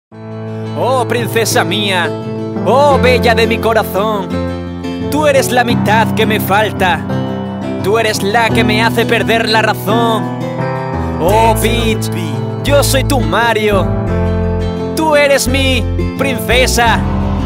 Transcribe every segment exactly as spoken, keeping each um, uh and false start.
Oh, princesa mía, oh, bella de mi corazón, tú eres la mitad que me falta, tú eres la que me hace perder la razón. Oh, Peach, yo soy tu Mario, tú eres mi princesa,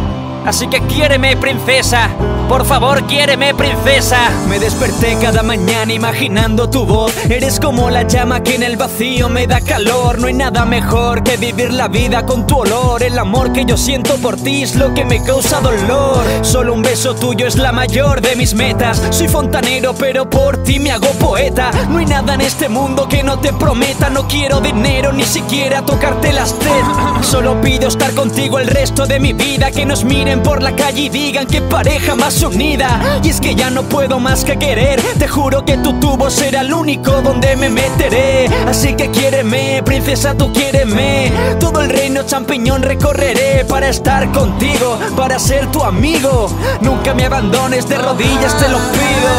así que quiéreme, princesa. Por favor, quiéreme, princesa. Me desperté cada mañana imaginando tu voz. Eres como la llama que en el vacío me da calor. No hay nada mejor que vivir la vida con tu olor. El amor que yo siento por ti es lo que me causa dolor. Solo un beso tuyo es la mayor de mis metas. Soy fontanero, pero por ti me hago poeta. No hay nada en este mundo que no te prometa. No quiero dinero, ni siquiera tocarte las tetas. Solo pido estar contigo el resto de mi vida. Que nos miren por la calle y digan qué pareja más unida. Y es que ya no puedo más que querer. Te juro que tu tubo será el único donde me meteré. Así que quiéreme, princesa, tú quiéreme. Todo el reino champiñón recorreré para estar contigo, para ser tu amigo. Nunca me abandones, de rodillas te lo pido.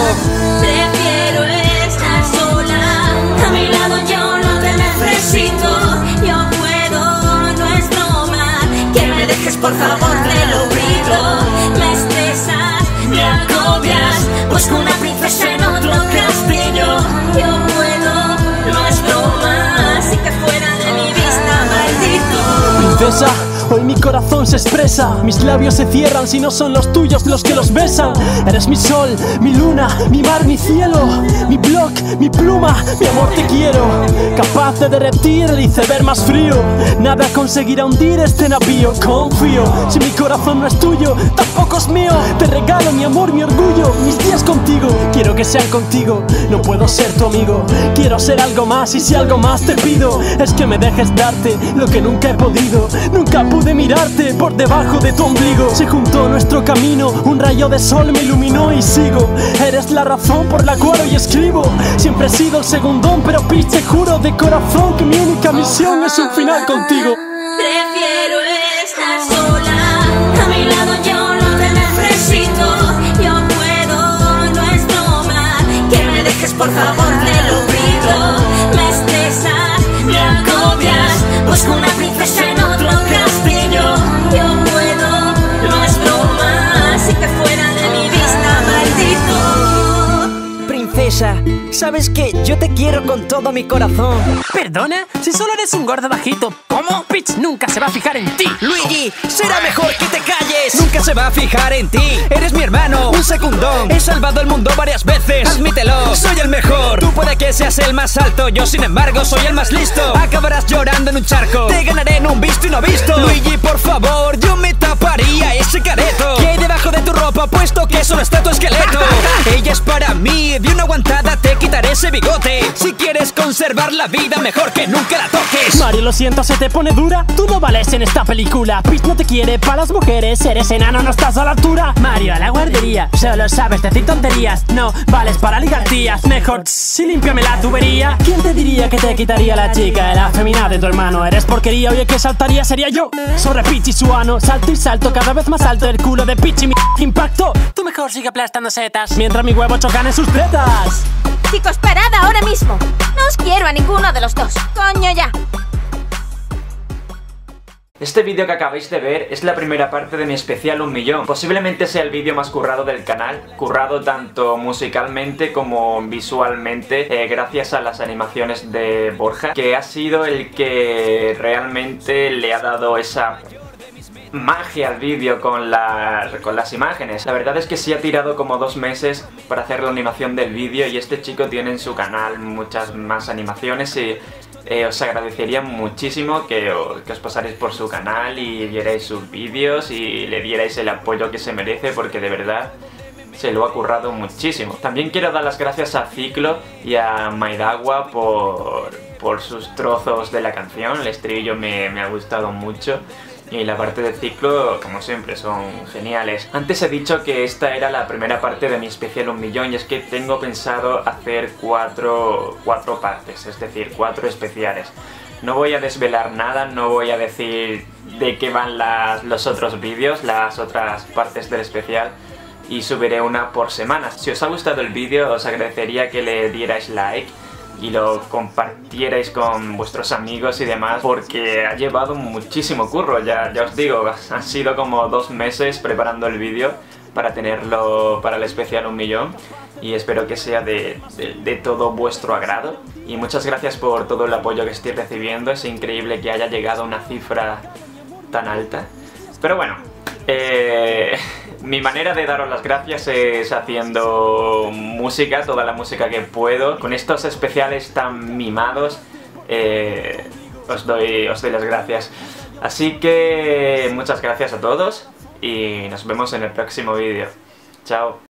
Prefiero estar sola, a mi lado yo no te necesito. Yo puedo, no es broma, que me dejes por favor, te lo pido. Me estresas, me agobias, busco una princesa en otro castillo. Yo puedo, no es broma, así que fuera de mi vista, maldito. Princesa, hoy mi corazón se expresa. Mis labios se cierran si no son los tuyos los que los besan. Eres mi sol, mi luna, mi mar, mi cielo, mi blog, mi pluma, mi amor te quiero. Capaz de derretir el iceberg más frío. Nada conseguirá hundir este navío. Confío, si mi corazón no es tuyo, tampoco es mío. Te regalo mi amor, mi orgullo, mis días contigo. Quiero que sean contigo, no puedo ser tu amigo. Quiero ser algo más y si algo más te pido es que me dejes darte lo que nunca he podido. Nunca pude mirarte por debajo de tu ombligo. Se juntó nuestro camino, un rayo de sol me iluminó y sigo. Eres la razón por la cual hoy escribo. Siempre he sido el segundón, pero Peach, te juro de corazón que mi única misión es un final contigo. Prefiero estar sola, a mi lado yo no te necesito. Yo puedo, no es broma, que me dejes por favor, te lo pido. Me estresas, me agobias, busco una princesa en otro castillo. Yo puedo, no es broma, así que fuera de mi vista, maldito. Princesa, sabes que yo te quiero con todo mi corazón. ¿Perdona? Si solo eres un gordo bajito. ¿Cómo? Peach nunca se va a fijar en ti. Luigi, será mejor que te calles. Nunca se va a fijar en ti. Eres mi hermano, un secundón. He salvado el mundo varias veces, admítelo. Soy el mejor. Tú puede que seas el más alto, yo sin embargo soy el más listo. Acabarás llorando en un charco, te ganaré en un visto y no visto. Luigi, por favor, yo me taparía ese careto que hay debajo de tu ropa, puesto que solo está tu esqueleto. Ella es para mí, de una aguantada te quitaré ese bigote. Si quieres conservar la vida, mejor que nunca la toques. Mario, lo siento, se te pone dura. Tú no vales en esta película. Peach no te quiere para las mujeres. Eres enano, no estás a la altura. Mario, a la guardería. Solo sabes decir tonterías. No vales para ligar tías. Mejor si límpiame la tubería. ¿Quién te diría que te quitaría la chica? La femina de tu hermano. Eres porquería, oye, que saltaría sería yo. Sobre Peach y su ano. Salto y salto cada vez más alto. El culo de Peach y mi impacto. Tú mejor sigue aplastando setas mientras mi huevo chocan en sus tetas. Chicos, parad ahora mismo. No os quiero a ninguno de los dos. Coño ya. Este vídeo que acabáis de ver es la primera parte de mi especial un millón. Posiblemente sea el vídeo más currado del canal, currado tanto musicalmente como visualmente, eh, gracias a las animaciones de Borja, que ha sido el que realmente le ha dado esa magia al vídeo con, la, con las imágenes. La verdad es que sí ha tirado como dos meses para hacer la animación del vídeo y este chico tiene en su canal muchas más animaciones y Eh, os agradecería muchísimo que, o, que os pasarais por su canal y vierais sus vídeos y le dierais el apoyo que se merece, porque de verdad se lo ha currado muchísimo. También quiero dar las gracias a Ciclo y a Maidagua por, por sus trozos de la canción. El estribillo me, me ha gustado mucho y la parte de Ciclo, como siempre, son geniales. Antes he dicho que esta era la primera parte de mi especial un millón y es que tengo pensado hacer cuatro, cuatro partes, es decir, cuatro especiales. No voy a desvelar nada, no voy a decir de qué van las, los otros vídeos, las otras partes del especial, y subiré una por semana. Si os ha gustado el vídeo os agradecería que le dierais like y lo compartierais con vuestros amigos y demás, porque ha llevado muchísimo curro, ya, ya os digo, han sido como dos meses preparando el vídeo para tenerlo para el especial un millón, y espero que sea de, de, de todo vuestro agrado. Y muchas gracias por todo el apoyo que estoy recibiendo, es increíble que haya llegado a una cifra tan alta. Pero bueno, eh, mi manera de daros las gracias es haciendo música, toda la música que puedo. Con estos especiales tan mimados, eh, os, doy, os doy las gracias. Así que muchas gracias a todos y nos vemos en el próximo vídeo. Chao.